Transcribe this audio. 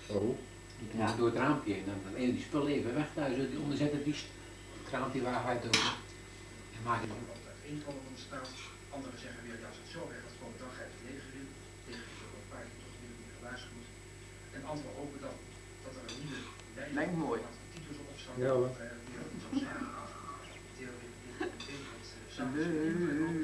Oh. Ja. Door het raampje en dan eet die spullen even weg thuis, onderzetten die het raampje waar uit open. En maak het op het een van de straat. Anderen zeggen weer, ja, als het zo weg gaat komen, dan ga je het leger in. Tegen is ook een paar keer toch weer gewaarschuwd. En anderen hopen dan dat er een nieuwe lijn mooi titels op staat. Ja, hoor. Die er niet zou zijn. Theo heeft samen